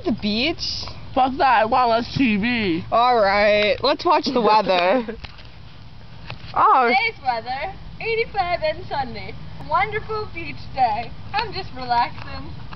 the beach? Fuck that, I want to watch TV. Alright, let's watch the weather. Oh. Today's weather, 85 and sunny. Wonderful beach day. I'm just relaxing.